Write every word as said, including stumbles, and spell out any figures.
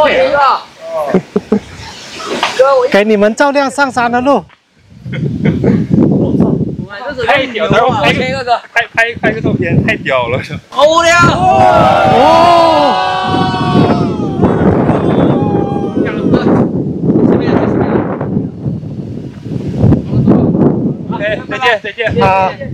我赢了。哥，我给你们照亮上山的路。 太屌了！拍个哥，拍拍拍个照片，太屌了！ 欧亮。 哦。 OK，再见再见。 好。